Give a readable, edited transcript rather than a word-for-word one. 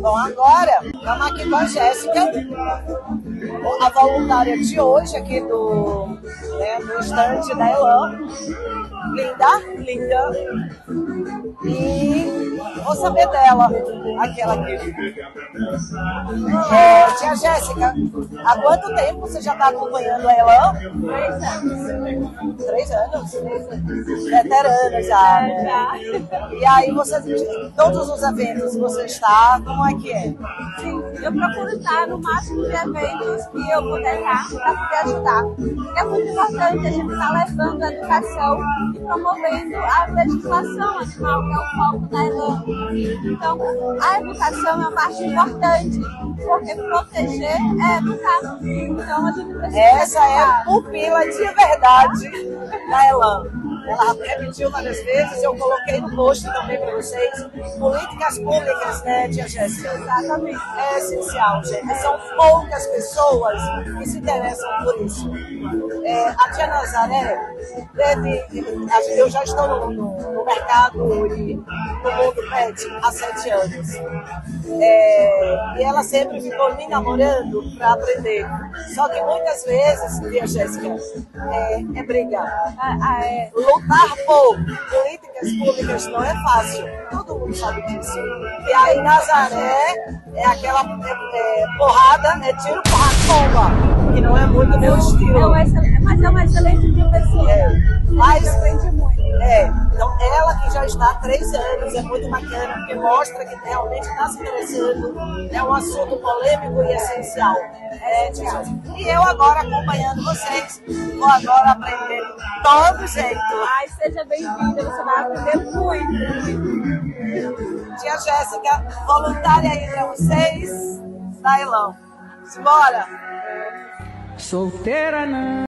Bom, agora estamos aqui com a Jéssica, a voluntária de hoje aqui do estande da Elan. Linda, linda. E vou saber dela, aquela aqui. Tia Jéssica, há quanto tempo você já está acompanhando a Elan? 3 anos. 3 anos? Veterana já, né? Já. E aí, todos os eventos que você está, como é que é? Sim, eu procuro estar no máximo de eventos que eu puder estar para poder ajudar. É muito importante a gente estar levando a educação e promovendo a legislação animal, que é o foco da Elan. Então, a educação é uma parte importante, porque proteger é educar. Então, a gente precisa Essa é a educar. pupila de verdade da Elan. Ela repetiu várias vezes, eu coloquei no post também para vocês. Políticas públicas, né, tia Jéssica? Exatamente. É essencial, gente. São poucas pessoas que se interessam por isso. A tia Nazaré, eu já estou no mercado e no mundo pet há 7 anos. E ela sempre ficou me namorando para aprender. Só que muitas vezes, tia Jéssica, é brigar. Lutar por políticas públicas não é fácil. Todo mundo sabe disso. E aí Nazaré é aquela porrada, tiro, porrada, bomba, que não é muito meu estilo. Mas é uma excelente professora. Mas aprende muito. Então ela que já está há 3 anos, é muito bacana, porque mostra que realmente está se interessando, é um assunto polêmico e essencial. E eu agora acompanhando vocês, vou agora aprender todo jeito. Ai, seja bem-vinda, você vai aprender muito. Tia Jéssica, voluntária aí para vocês, da Elan. Bora! Solteira não.